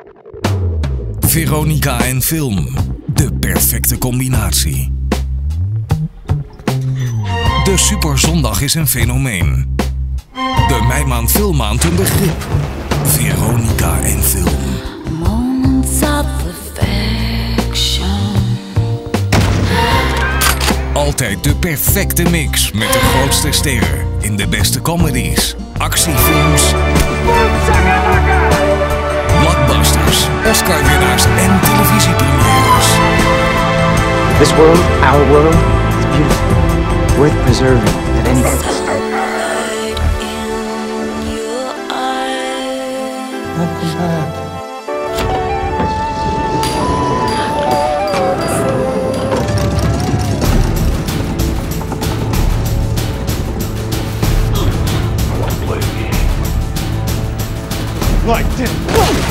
Veronica en film. De perfecte combinatie. De Superzondag is een fenomeen. De meimaand filmmaand een begrip. Veronica en film. Moments of affection. Altijd de perfecte mix met de grootste sterren in de beste comedies, actiefilms, blockbusters, Oscar-winnaars en televisiepremières. This world, our world, is beautiful, worth preserving at any cost. Welcome back. Like this.